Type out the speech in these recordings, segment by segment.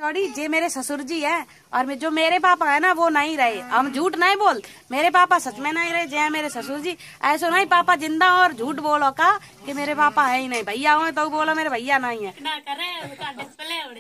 Sorry, जे मेरे ससुर जी है और जो मेरे पापा है ना वो नहीं रहे। हम झूठ नहीं बोल, मेरे पापा सच में नहीं रहे, जे मेरे ससुर जी ऐसा नहीं पापा जिंदा और झूठ बोलो का कि मेरे पापा है ही नहीं। भैया हुए तो बोलो मेरे भैया नहीं है ना करे डिस्प्ले उड़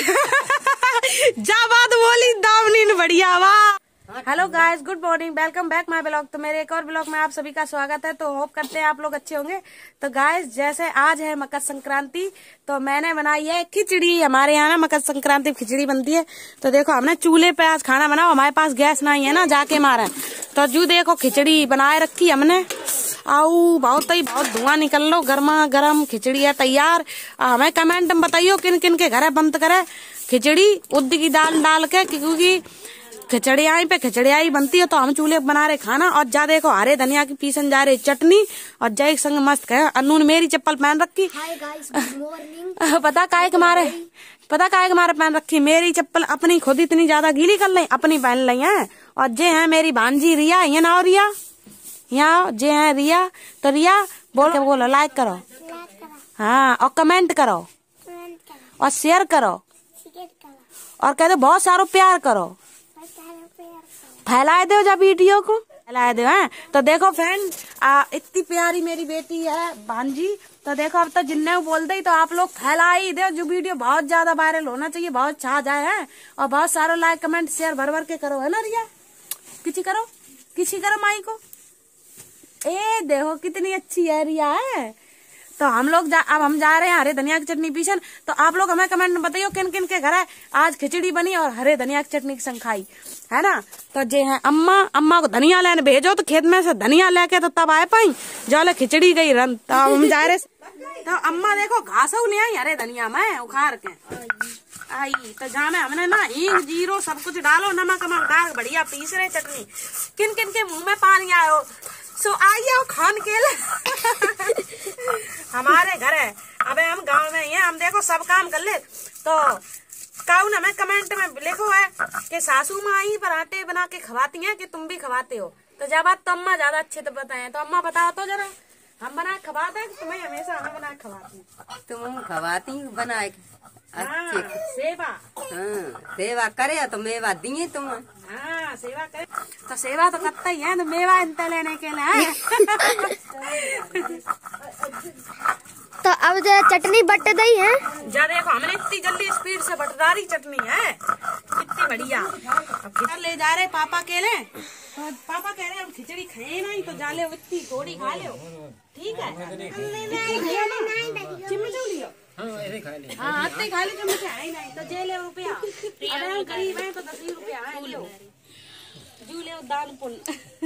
जाए। जा बात बोली दामनी बढ़िया वाह। Hello guys, good morning, welcome back my blog. तो मेरे एक और ब्लॉग में आप सभी का स्वागत है। तो होप करते हैं आप लोग अच्छे होंगे। तो गाइस, जैसे आज है मकर संक्रांति तो मैंने बनाई है खिचड़ी। हमारे यहाँ ना मकर संक्रांति खिचड़ी बनती है। तो देखो हमने चूल्हे पे आज खाना बनाओ, हमारे पास गैस नहीं है ना, जाके मारे। तो जू देखो खिचड़ी बनाए रखी हमने। आओ बहुत धुआं निकल लो, गर्मा गर्म खिचड़ी है तैयार। हमें कमेंट में बताइयो किन किन के घर है बंद करे खिचड़ी उद्द की दाल डाल के, क्योंकि खिचड़ियाई पे खिचड़ियाई बनती है। तो हम चूल्हे बना रहे खाना। और जा देखो हरे धनिया की पीसन जा रही चटनी और जय संग मस्त है। अन्नू ने मेरी चप्पल पहन रखी। Hi guys, good morning. पता काय के मारे पहन रखी मेरी चप्पल अपनी खुद इतनी ज्यादा गीली कर ली, अपनी पहन ली है। और जे है मेरी भांजी रिया, ये ना रिया, यहाँ जे है रिया। तो रिया बोलो लाइक करो, हाँ, और कमेंट करो और शेयर करो और कह दो बहुत सारो प्यार करो। फैलाए दो जब वीडियो को फैलाए दो हैं। तो देखो फ्रेंड, इतनी प्यारी मेरी बेटी है भांजी। तो देखो अब तो जिन्ने बोल दे तो आप लोग फैला ही दो, जो वीडियो बहुत ज्यादा वायरल होना चाहिए, बहुत छा जाए है। और बहुत सारा लाइक कमेंट शेयर भर के करो, है ना रिया? किसी करो माई को। ए देखो कितनी अच्छी है रिया है। तो हम लोग अब हम जा रहे हैं हरे धनिया की चटनी पीसन। तो आप लोग हमें कमेंट में बताइयो किन किन के घर है आज खिचड़ी बनी और हरे धनिया की चटनी की संग खाई, है ना? तो जे है अम्मा को धनिया लेने भेजो, तो खेत में से धनिया लेके तो तब आए पाई जो खिचड़ी गई रन। तो हम जा रहे तो अम्मा देखो घास ले आई हरे धनिया में उखाड़ के आई। तो जहाँ में हमने ना हींग जीरो सब कुछ डालो, नमक डाल बढ़िया पीस रहे चटनी। किन किन के मुंह में पानी आयो सो आइए खान के लिए। हमारे घर है, अबे हम गांव में ही हैं, हम देखो सब काम कर ले। तो काऊ हमें कमेंट में लिखो है कि सासू माँ ही पराठे बना के खवाती हैं कि तुम भी खवाते हो। तो जब बात तो अम्मा ज्यादा अच्छे तो बताए। तो अम्मा बताओ तो जरा, हम बना के खवाते हैं कि तुम्हें हमेशा हमें बना के खवाती? तुम खवाती बनाए अच्छे सेवा, हाँ, सेवा करे तो मेवा दिए तुम। हाँ सेवा करे तो सेवा तो करता ही है, तो मेवा इंता लेने के लिए। तो अब जो चटनी बट गई है, जा देखो हमने इतनी जल्दी स्पीड से बटदारी चटनी है, कितनी बढ़िया। अब ले जा रहे पापा के लिए। तो पापा कह रहे हम खिचड़ी खाए नहीं, तो जा ले इतनी थोड़ी खा लो, ठीक है? चिम्मच लियो, हाँ इतने खा लो चिम्मच है नहीं। तो जे ले रुपया, अरे हम गरीब है तो 10 रुपया है, जू ले दान पुल।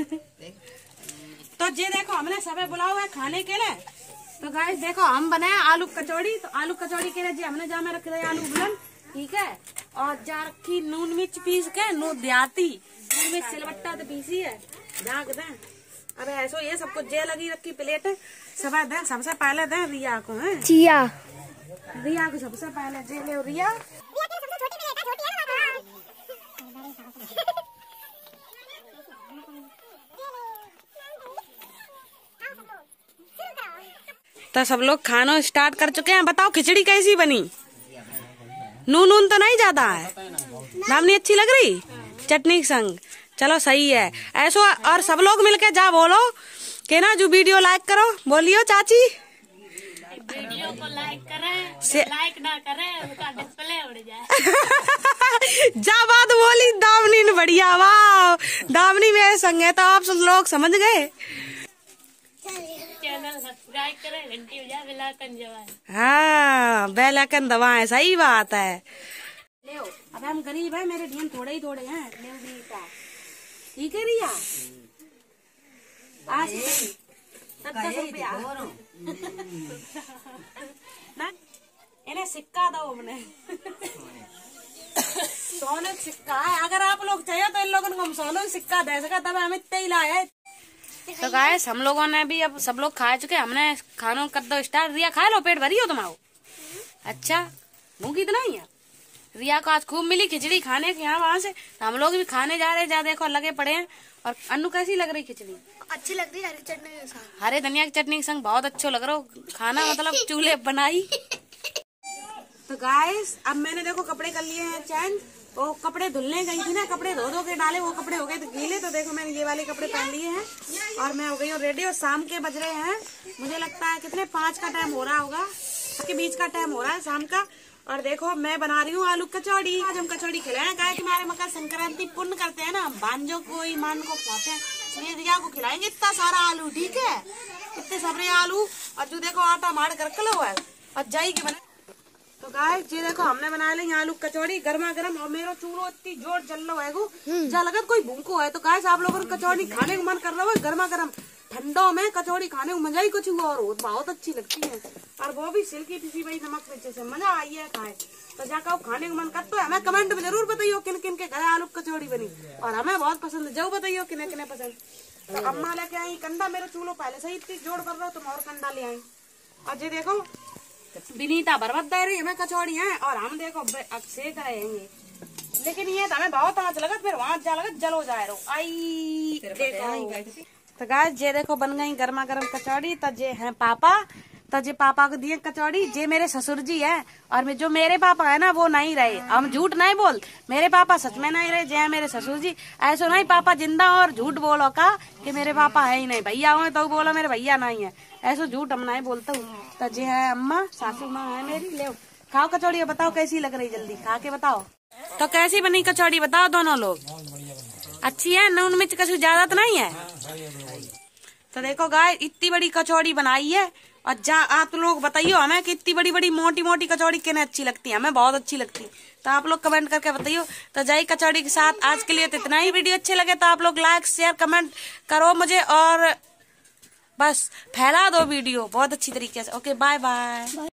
तो जे देखो हमने सबे बुलाओ है खाने के लिए। तो गाइस देखो हम बनाए आलू कचौड़ी। तो आलू कचौड़ी के लिए जी हमने जा में रख दिया आलू बुलन, ठीक है? और जा रखी नून मिर्च पीस के, नून देहाती नून मिर्च सिलबट्टा तो पीसी है, झाँक दें। अब ऐसो ये सब कुछ जे लगी रखी प्लेट है, सब दें। सबसे पहले दें रिया को, है रिया को सबसे पहले जे ले रिया। तो सब लोग खाना स्टार्ट कर चुके हैं। बताओ खिचड़ी कैसी बनी? नून तो नहीं ज्यादा है, दामनी अच्छी लग रही चटनी के संग? चलो सही है ऐसो। और सब लोग मिलके जा बोलो कि ना जो वीडियो लाइक करो, बोलियो चाची वीडियो को लाइक करें, लाइक ना करें उसका डिस्प्ले उड़ जाए। जा बात बोली दामनी ने बढ़िया वाह। दामनी मेरे संग है तो आप सब लोग समझ गए। चैनल सब्सक्राइब करें, घंटी बजा बेल आइकन दबाएं। हाँ बेल आइकन दबाएं, सही बात है। ले अब हम गरीब है, मेरे ढेन थोड़े ही थोड़े हैं, ठीक है रिया? आज 10 रुपया ना इन्हें सिक्का दो हमने। सोने सिक्का है, अगर आप लोग चाहिए तो इन लोगों को हम सोने सिक्का दे सका, तब हम इतने ही लाए। तो गाइस हम लोगों ने भी अब सब लोग खा चुके, हमने खानों कर दो स्टार्ट। रिया खा लो, पेट भरी हो तुम्हारा? अच्छा भूख इतना ही है? रिया को आज खूब मिली खिचड़ी खाने के यहाँ वहाँ से, तो हम लोग भी खाने जा रहे हैं। जा देखो लगे पड़े हैं। और अन्नू कैसी लग रही खिचड़ी? अच्छी लग रही है हरी चटनी के साथ। हरे धनिया की चटनी के संग बहुत अच्छा लग रहा हो खाना, मतलब चूल्हे बनाई। तो गाइस अब मैंने देखो कपड़े कर लिए हैं चेंज। वो कपड़े धुलने गई थी ना, कपड़े धो के डाले, वो कपड़े हो गए तो गीले। तो देखो मैंने ये वाले कपड़े पहन लिए हैं और मैं हो गई हूँ रेडी। और शाम के बज रहे हैं, मुझे लगता है कितने 5 का टाइम हो रहा होगा, के बीच का टाइम हो रहा है शाम का। और देखो मैं बना रही हूँ आलू कचौड़ी। आज हम कचौड़ी खिलाएं, गाय के हमारे मकर संक्रांति पुण्य करते हैं ना, भांजों को ईमान को खिलाते हैं, इसलिए दिया को खिलाएंगे इतना सारा आलू। ठीक है, इतने सारे आलू। और जो देखो आटा मार कर कलो है और जाई के बने। तो गाय जी देखो हमने बना ली आलू कचौड़ी गर्मा गर्म। और मेरा चूल्हो इतनी जोर जल रहा है जा लगत कोई भूखो है। तो गाय आप लोगों को कचौड़ी खाने का मन कर रहा है गर्मा गर्म ठंडों में कचौड़ी खाने को मजा ही कुछ हुआ और बहुत अच्छी लगती है। और वो भी सिल्की पिसी भाई नमक मिर्ची से मजा आई है खाए। तो जाकर खाने का मन करता है। हमें कमेंट में जरूर बताइयो किन किन के घर आलू कचौड़ी बनी और हमें बहुत पसंद है। जो बताइयो किने किने पसंद। तो अम्मा लेके आई कंडा, मेरे चूल्हो पहले से इतनी जोड़ कर रहा हो, तुम और कंडा ले आई। और ये देखो विनीता बर्बाद दे रही हमें कचौड़ी है और हम देखो सेक रहेंगे। लेकिन ये तो हमें बहुत आँच लगत, फिर वहां जा लगत जलो जाए रो आई देखो। तो गाइस ये देखो बन गई गर्मा गर्म कचौड़ी। तो ये है पापा, तो जे पापा को दिए कचौड़ी। जे मेरे ससुर जी है और जो मेरे पापा है ना वो नहीं रहे। हम झूठ नहीं बोल, मेरे पापा सच में नहीं रहे। जे मेरे ससुर जी ऐसा नहीं पापा जिंदा और झूठ बोलो का कि मेरे पापा है ही नहीं। भैया हुए तो बोलो मेरे भैया नहीं है, ऐसा झूठ हम नहीं बोलता हूँ। तो जे है अम्मा सासू माँ है मेरी। ले खाओ कचौड़ी, बताओ कैसी लग रही, जल्दी खा के बताओ। तो कैसी बनी कचौड़ी बताओ दोनों लोग। अच्छी है, नून मिर्च कछु ज्यादा तो नहीं है। तो देखो गाय इतनी बड़ी कचौड़ी बनाई है। और जा आप लोग बताइयो हमें कि इतनी बड़ी बड़ी मोटी मोटी कचौड़ी किन्हें अच्छी लगती है। हमें बहुत अच्छी लगती है, तो आप लोग कमेंट करके बताइयो। तो जाई कचौड़ी के साथ आज के लिए तो इतना ही। वीडियो अच्छे लगे तो आप लोग लाइक शेयर कमेंट करो मुझे और बस फैला दो वीडियो बहुत अच्छी तरीके से। Okay bye bye.